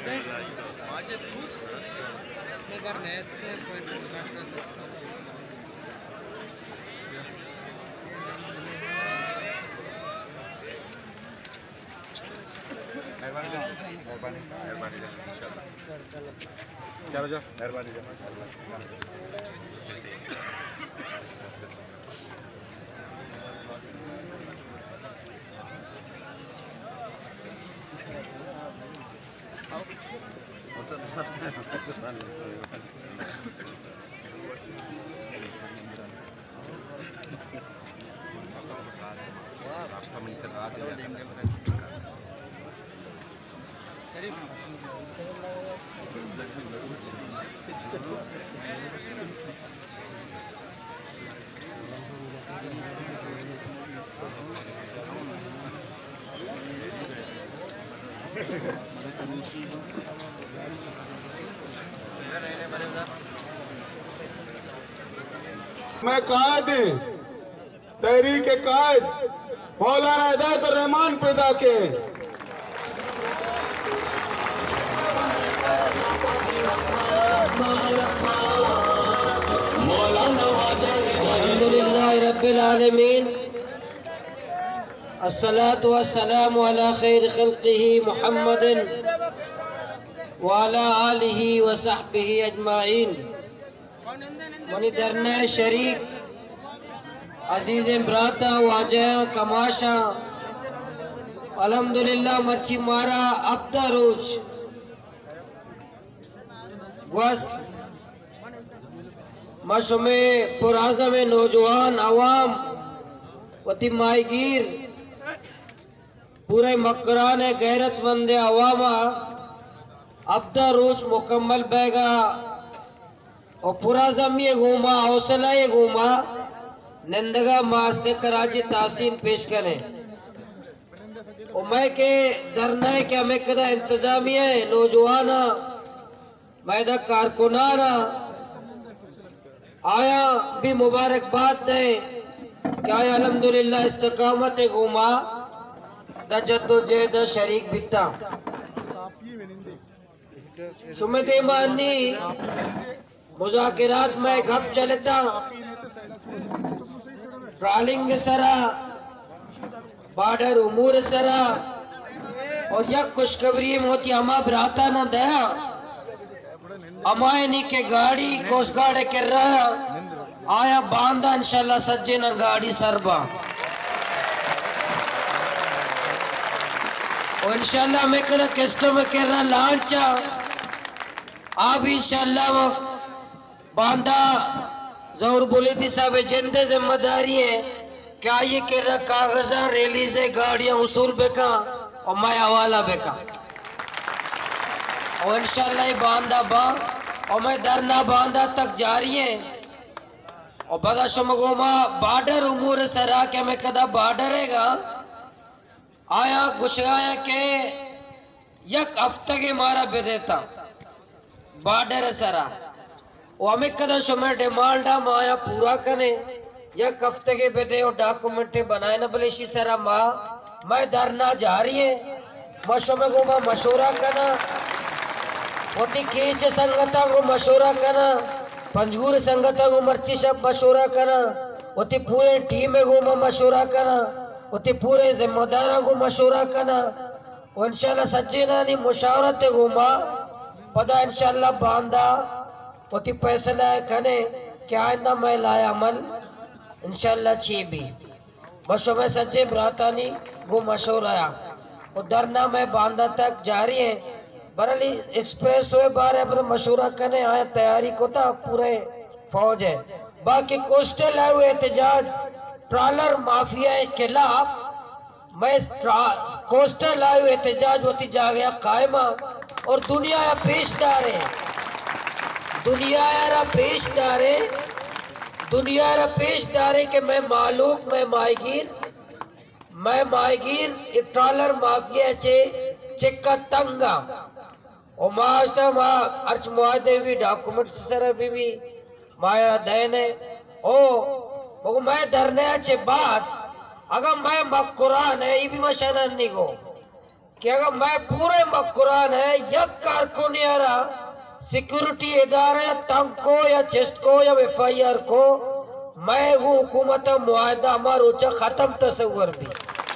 मेहरबानी इंशाल्लाह। चलो जाओ, मेहरबानी मैं कायद तहरीक कायद मौलाना हिदायतुर रहमान पैदा के अल्हम्दुलिल्लाह रब्बिल आलमीन अस्सलातु वस्सलामु अला खैर खल्क़िही मुहम्मदिन व अला आलिही व सहबिही अजमाइन। मनी दरना शरीक अजीज ब्राता वाजा कमाशा अल्हम्दुलिल्लाह मच्छी मारा अब्दा रोज वस मशमे पुराज़म नौजवान आवाम वती माहीगीर पूरे मकरान गैरतमंद अवामा अब्दा रोज मुकम्मल बैगा और पुराज़म ये घूमा हौसला ये घूमा नंदगा मास्ते कराची तासीन पेश करें और मैं के धरना है कि हमें कदा इंतजामिया नौजवाना मैदा कारकुनाना आया भी मुबारकबाद दें क्या अल्हम्दुलिल्लाह इस्तकामत घूमा जद्दोजहद शरीक बिता सुमते मानी मुज़ाकिरात में गप चलता ट्रालिंग सरा बार्डर उमूर सरा और यक खुशखबरी मोती अमा भ्राता न दया अमायनी के गाड़ी कोस्ट गार्ड कर रहा आया बांधा इंशाल्लाह सज्जे न गाड़ी सरबा और इंशाल्लाह मैं कर किस्तों में कर रहा लांचा आप इंशाल्लाह बांधा जोर बोली थी साहब जिंदे जिम्मेदारी है क्या ये कह रहा कागजा रैली से गाड़ियां उसूल बेका और मैं हवाला बेका और इंशाल्लाह बांधा बा और मैं धरना बांधा तक जारी है और बदा शमगोमा बार्डर उमूर सरा के मैं कदा बार्डर हैगा आया गुशगाया के यक हफ्ते के मारा बेदेता बार्डर सरा वो हमें कदा शमे डिमांड माया पूरा कने यक हफ्ते के बेदे और डॉक्यूमेंट बनाए न बलेशी सरा माँ मैं धरना जारी है मशमे गोमा मशूरा करना होती केच संगता को मशूरा करना पंजगूर संगता को मर्ची सब मशूरा करना होती पूरे टीम को मशूरा करना होती पूरे जिम्मेदारों को मशूरा करना और इंशाल्लाह सच्चे नानी मुशावरत घूमा पता इंशाल्लाह बांधा होती फैसला कने क्या आइंदा मैं लाया अमल इंशाल्लाह छी भी मशमे सच्चे भ्रातानी को मशहूर आया और धरना में बांधा तक जारी है बरली एक्सप्रेस वे बार है मशूरा करने आया तैयारी को था पूरे फौज है बाकी कोस्टल आए हुए एहतजाज ट्रॉलर माफिया के खिलाफ मैं कोस्टल आए हुए एहतजाज होती जा गया कायमा और दुनिया पेशदार है दुनिया पेशदार है कि मैं मालूक मैं माहीगीर ट्रॉलर माफिया चे चिक्का तंगा और मास्टर माँ अर्च मुआदे भी डॉक्यूमेंट सर भी माया देने ओ मैं धरने अच्छे बात अगर मैं मकुरान है ये भी मशनन नहीं को कि अगर मैं पूरे मकुरान है यक कारकुन यारा सिक्योरिटी इदारे तंको या चेस्को या FIR को मैं हूँ हुकूमत मुआहदा हमार ऊंचा खत्म तस्वर भी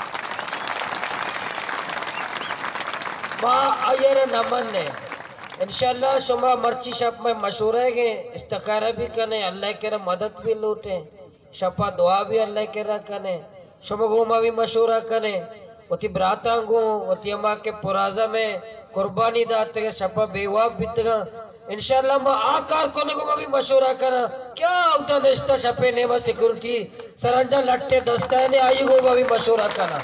माँ अयर नमन ने इंशाल्लाह शुमा मर्ची शप में मशहूर है कि इस्तखारा भी कने अल्लाह के मदद भी लूटे शपा दुआ भी अल्लाह के कने शुमगुमा भी मशहूरा कने वती ब्रातांगो वती अम्मा के पुराजा में कुर्बानी दाते के शपा बेवा बितगा इंशाल्लाह मा आकार कोने को भी मशहूरा करा क्या उतना निश्ता शपे ने वा सिक्योरिटी सरंजा लट्टे दस्ता ने आई को भी मशहूरा करा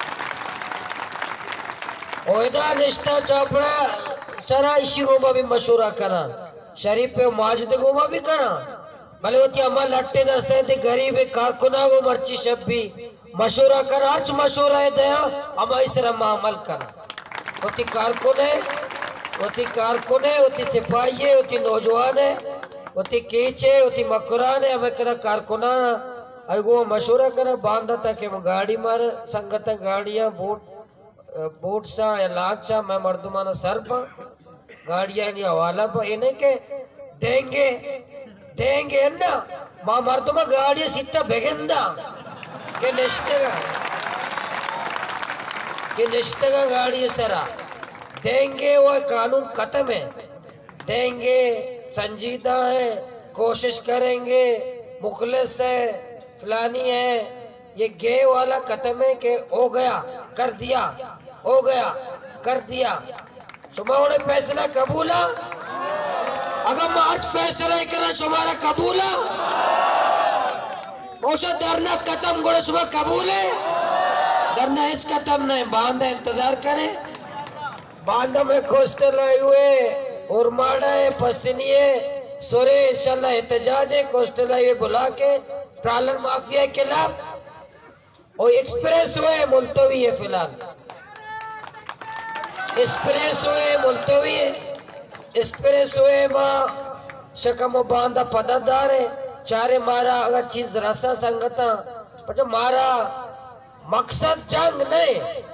ओइदा निश्ता चौपड़ा सरा इसी को भी मशहूरा करा शरीफ पे माजिद को भी करा भले होती अम्मा लट्टे दस्ते थे गरीब कारकुना को मर्ची शब भी मशहूरा कर आज मशहूरा है दया अम्मा इस रमा अमल करा होती कारकुन है होती सिपाही है होती नौजवान है होती कीचे होती मकुरान है हमें करा कारकुना अगो मशहूरा करा बांधा था कि गाड़ी मार संगत गाड़ियां बोट सा या लाख सा मैं मर्दमाना सर पर गाड़ियां नहीं हवाला पर इन्हें के देंगे ना माँ मर्दमा गाड़ियां सिट्टा बेगंदा के निश्तगा गाड़ी सरा देंगे वो कानून खत्म है देंगे संजीदा है कोशिश करेंगे मुखलिस है फलानी है ये गे वाला खत्म है कि हो गया कर दिया हो गया कर दिया शुमारे फैसला कबूला अगर मार्च फैसला करा शुमारा कबूला मोशा दरना खत्म गोड़े सुबह कबूल है दरना इस खत्म नहीं बांधा इंतजार करे बांधा में कोस्टर लाए हुए और माड़ा है पसनिए सोरे इंशाल्लाह एहतजाज है कोस्टर लाए हुए बुला के ट्रालर माफिया के खिलाफ और एक्सप्रेस हुए मुल्तवी है फिलहाल एक्सप्रेस हुए मुल्तवी है एक्सप्रेस हुए माँ शकम बांधा पदादार है चारे मारा अगर चीज रसा संगता पचा मारा मकसद जंग नहीं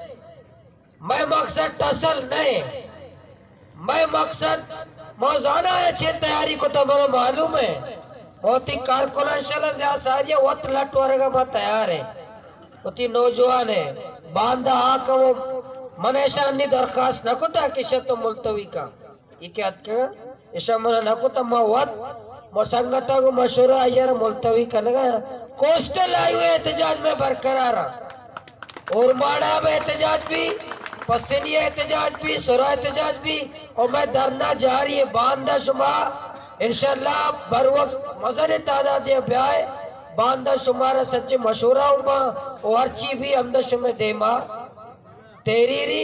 मैं मकसद टसल नहीं मैं मकसद मौजाना है अच्छी तैयारी को तो मेरा मालूम है होती कारकुन इंशाल्लाह सारिया वत लट वरेगा मैं तैयार है होती नौजवान है बांधा आका वो मनेशानी दरखास्त न को था किशत तो मुल्तवी का ये क्या क्या ऐसा मना न को तो मवत संगता को मशूरा यार मुल्तवी करेगा कोस्टल आए हुए एहतजाज में बरकरार और माड़ा में एहतजाज भी पसनिया एहतजाज भी सुरा एहतजाज भी और मैं धरना जारी है बांधा शुमा इंशाल्लाह बर वक्त मजर तादाद ब्याह बांधा शुमारा सच्चे मशूरा उमा और अर्ची भी हमदा शुमे देमा तेरीरी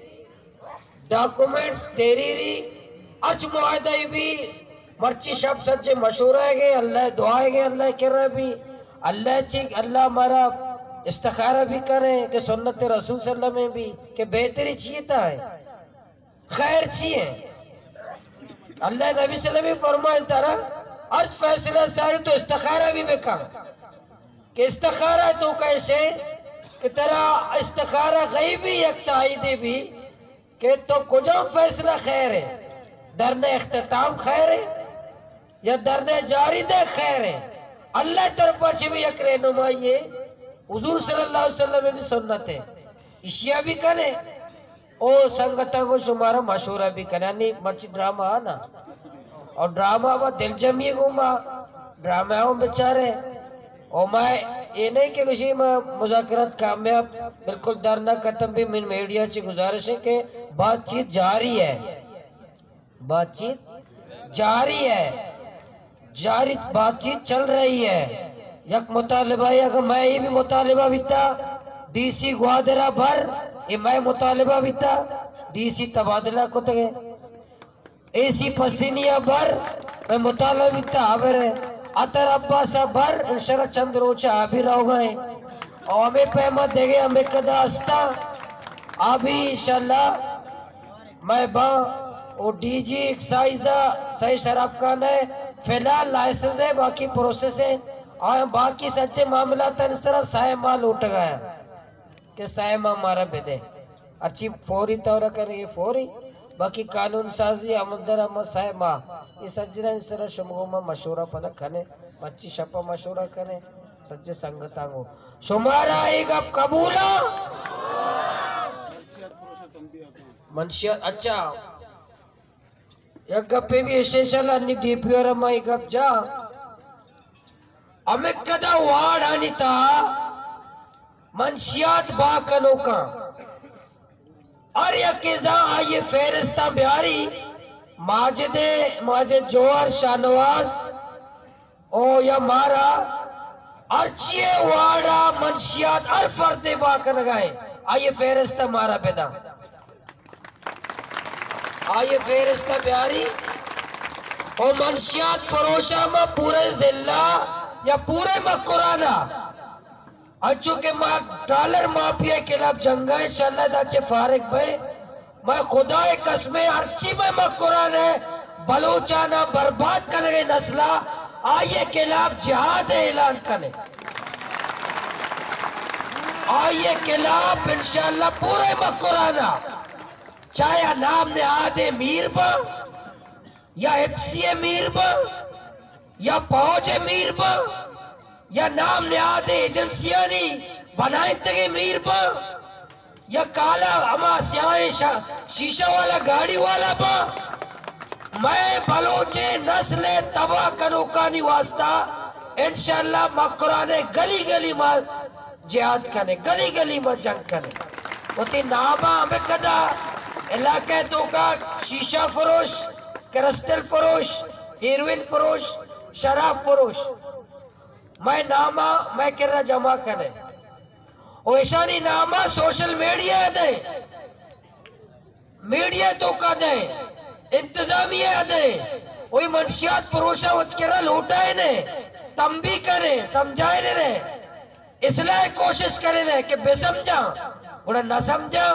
डॉक्यूमेंट्स तेरीरी अच मुआहदा भी मर्ची शब्द सच्चे मशहूर है अल्लाह दुआए गए अल्लाह कर रहे भी अल्लाह चीक अल्लाह हमारा इस्तखारा भी करे कि सुन्नत रसूल सल्लल्लाहु अलैहि वसल्लम में भी कि बेहतरी चाहिए है खैर चाहिए अल्लाह नबी सल्लल्लाहु अलैहि वसल्लम फरमाए तरह अर्ज फैसला सारी तो इस्तखारा भी बेकार कि इस्तखारा तो कैसे कि तेरा इस्तखारा गैबी एक ताईदी भी कि तो कुजा फैसला खैर है दरने इख्तिताम खैर है या दरने जारी दे खैर है अल्लाह तरफ से भी एक रहनुमाई है हुजूर सल्लल्लाहु अलैहि वसल्लम में भी सुन्नत है इशिया भी करे और संगता को शुमारा मशहूरा भी करे यानी मच ड्रामा आना और ड्रामा व दिल जमी घूमा ड्रामा बेचारे और मैं ये नहीं कि किसी में मुज़ाकरात कामयाब बिल्कुल दरना खत्म भी मिन मीडिया से गुजारिश है कि बातचीत जारी है बातचीत जारी है जारी बातचीत चल रही है यक मुतालिबा यक मैं ही भी मुतालिबा बिता DC ग्वादरा भर ये मैं मुतालिबा बिता DC तबादला को तगे AC पसीनिया भर मैं मुतालिबा बिता आवर अतर अब्बास भर इंशाल्लाह चंद रोचा अभी रह गए और हमें पैमा देगे हमें कदा अस्ता अभी इंशाल्लाह मैं बा और DG एक्साइजा सही शराब खान है फिलहाल लाइसेंस है बाकी प्रोसेस है और बाकी सच्चे मामला तो इस तरह साय माल उठ गया कि साय माँ मारा बेदे अच्छी फौरी तौर करे ये फौरी बाकी कानून साजी अमदर अहमद साहब ये सज्जन इस तरह शुमगुमा मशूरा पद खने बच्ची शपा मशूरा करे सज्जे संगतांगो शुमारा एक अब कबूला मनशियत अच्छा एक गप्पे भी विशेषल अन्नी डीपीआर माई गप जा अमे कदा वार्ड अनिता मनशियत बाकनो का और यकेजा आये फेरिस्ता बिहारी माजिद जोहर शाहनवाज ओ या मारा अर्चिए वाड़ा मनशियात और फरते बाकर गए आये फेरिस्ता मारा पैदा आये फेरिस्ता बिहारी ओ मनशियात फरोशा में पूरे जिला या पूरे मकुराना अच्छो के माँ डॉलर माफिया के खिलाफ जंगा इंशाल्लाह दाचे फारिग भाई मैं खुदा कसमे अर्ची में मकुरान है बलोचाना बर्बाद करने गए नस्ला आये खिलाफ जिहाद ऐलान करने आये खिलाफ इंशाल्लाह पूरे मकुराना चाहे नाम ने आदे मीरबा या एफसीए मीरबा या फौज मीरबा या नाम नियाद एजेंसियां नहीं बनाए तगे मीरबा या काला अमा स्याए शीशा वाला गाड़ी वाला बा मैं बलोचे नस्ले तबाह करो का नहीं वास्ता इंशाल्लाह मकुराने गली गली में जिहाद करने गली गली में जंग करने उती नामा हमें कदा इलाके तो का शीशा फरोश क्रिस्टल फरोश हीरोइन फरोश शराब फरोश मैं नामा मैं किरा जमा करे और ऐशानी नामा सोशल मीडिया दे मीडिया तो का दे इंतजामिया दे वही मनशियात परोसा किरा लौटाए ने तम भी करे समझाए ने इसलिए कोशिश करे ने कि बेसमझा उड़ा न समझा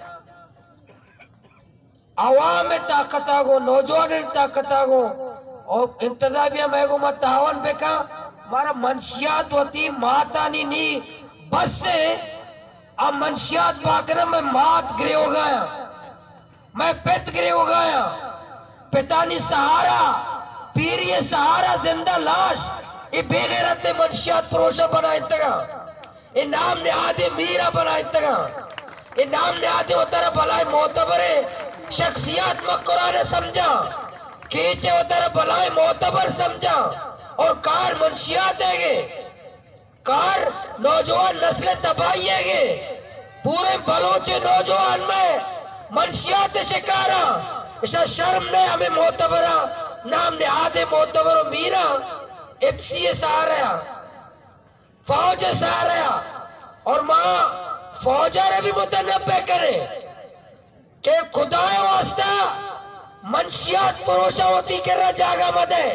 आवाम में ताकत आगो नौजवान ताकत आगो और इंतजामिया में गो मत तावन बेका मारा मनशियात होती माता नी बस से अब मनशियात पाकर मैं मात गिरे हो गया मैं पित गिरे हो गया पितानी सहारा पीर ये सहारा जिंदा लाश ये बेगैरत मनशियात फरोशा बनाए तगा ये नाम ने आदे मीरा बनाए तगा ये नाम ने आदे उतर भलाई मोतबरे शख्सियत मकुरा ने समझा खींचे उतर भलाई मोतबर समझा और कार मनशियात है कार नौजवान नस्लें तबाही है पूरे बलोचे नौजवान में मनशियात शिकारा इसा शर्म ने हमें मोतबरा नाम ने आधे मोतबर मीरा एफसीए सहारा फौज सहारा और माँ फौजा ने भी मुतनब्बे करे के खुदाए वास्ता मनशियात फरोशा होती के जागा मदे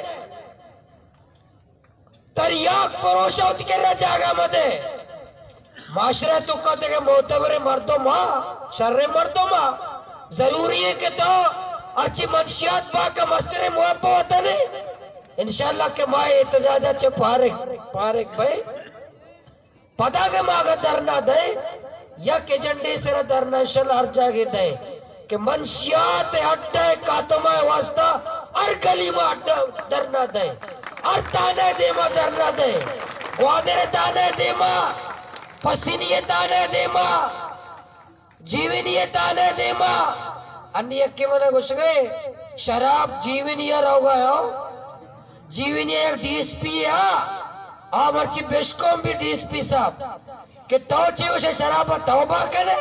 तरियाक फरोशा होती के जागा मदे माशरा तो कहते के मोतबरे मर्दों माँ शर्रे मर्दों माँ जरूरी है कि तो अच्छी मनशियात बाका मस्तरे मुआब्बा होता नहीं इंशाल्लाह के माँ एतजाजा चे पारिक भाई पता के मागा दरना दे या के झंडे से दरना इंशाल्लाह हर जागे दे कि मनशियात हट्टे कातमा वास्ता हर गली में हट्टा दरना दे हर ताने दे मा दरना दे ग्वादरे ताने दे मा पसीनिये ताने दे मा जीवनीय ताने दे मा अन्य के मने घुस गए शराब जीवनीय रह गया जीवनीय एक डीएसपी है आ मर्ची बेशकोम भी डीएसपी साहब कि तो चे उसे शराब तौबा करे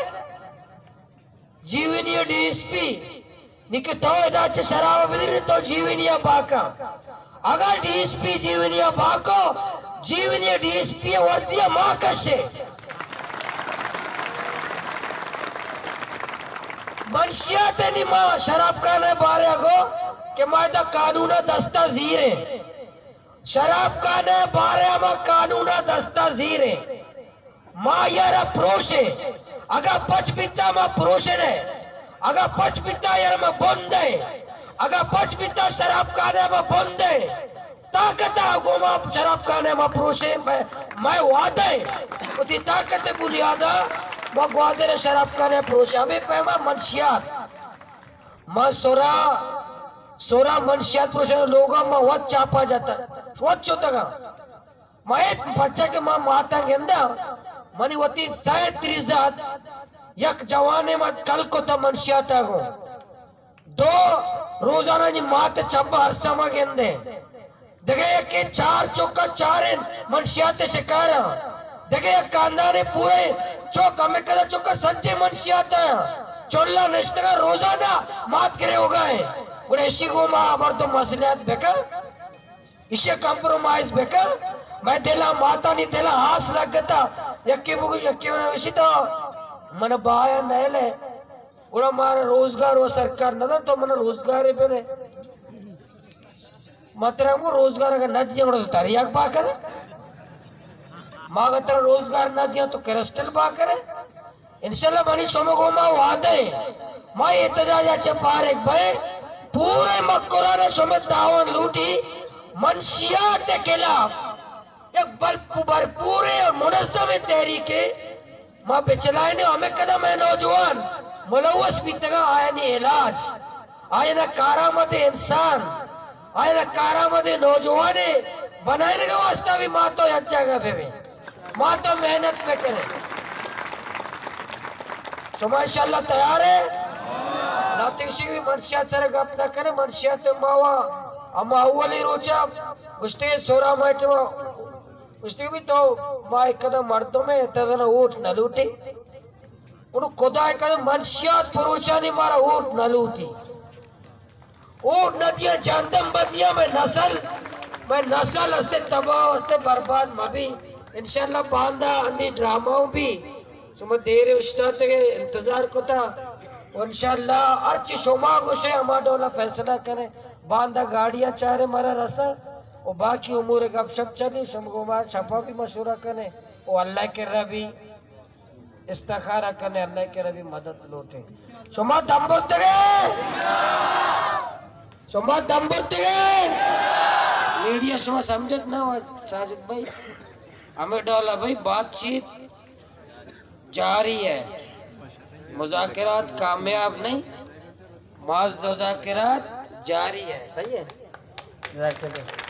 जीवनीय डीएसपी निके तो इदाचे शराब बिदरी तो जीवनीय बाका अगर डीएसपी जीवनीय बाको जीवनीय डीएसपी वर्दिया माँ कशे मनशियात नहीं माँ शराब खाने बारे को कि मायदा कानून दस्ता जीरे शराब खाने बारे में कानून दस्ता जीरे माँ यार प्रोशे अगर पचपिता में प्रोशे ने अगर पचपिता यार में बंद है अगर पचपिता शराब खाने में बंद है ताकत आगो माँ शराब खाने में प्रोशे मैं वादा है उतनी ताकत बुनियादा मां ग्वादर शराब करे प्रोशा भी पैमा मनशियात मां सोरा मनशियात प्रोशा लोगा मां वत चापा जाता वत चोतगा मां एक बच्चा के मां माता गेंदा मनी वती 37 यक जवाने में कल को तो मनशियात आगो 2 रोजाना जी माते चप्पा हरसा में गेंदे देखे के 4 चौका 4 मनशियात शिकार देखे कांदा ने पूरे चौका में कदा चौका सच्चे मनशियात चोल्ला निष्ठा रोजाना मात करे हो गए गुड़े शिगो मा अबर तो मसलियात बेका इसे कंप्रोमाइज बेका मैं देला माता नहीं देला हास लगता यक्के बुग यक्के इसी तो मन बाया नहले गुड़ा मारा रोजगार वो सरकार न तो मन रोजगार है पे मात्रा को रोजगार अगर न दिया तो तरियाक पा करे माँ का रोजगार न दिया तो क्रिस्टल पा करे इंशाल्लाह मनी सोमगो माँ वादे माँ ये तजाजा चपार एक भाई पूरे मक्कोरा ने सोमे दावन लूटी मनशियात के खिलाफ एक बल पूरे और मुनज़्ज़म तहरीके माँ पे चलाए ने हमें कदम है नौजवान मुलव्वस भी तगा आया नहीं इलाज आया ना कारामत इंसान आया ना कारामत नौजवान बनाने का वास्ता भी माँ तो अच्छा का पे माँ तो मेहनत में करे तो माशाल्लाह तैयार है लातिशी भी मनशियात सर गप न करे मनशियात मावा अम्मा अव्वली रोचा उसते सोरा माइट उसते भी तो माँ एक कदम मर्दों में तदन ऊट न लूटी उन खुदा एक कदम मनशियात पुरुषा ने मारा ऊट न लूटी ऊट न दिया जानदम बदिया में नस्ल अस्ते तबाह अस्ते बर्बाद मबी इंशाल्लाह बांधा अंधी ड्रामाओं भी सुम देर उस्ताद के इंतजार को था इंशाल्लाह अर्च शोमा गुशे हमारा फैसला करे बांधा गाड़ियां चारे मारा रसा और बाकी उमूर गपशप चली शमगोमा छपा भी मशूरा करे और अल्लाह के रबी इस्तिखारा करने अल्लाह के रबी मदद लौटे शोमा दम बोलते गए मीडिया शोमा समझत ना हो साजिद भाई हमें डोला भाई बातचीत जारी है मुज़ाकिरात कामयाब नहीं मुज़ाकिरात जारी है सही है।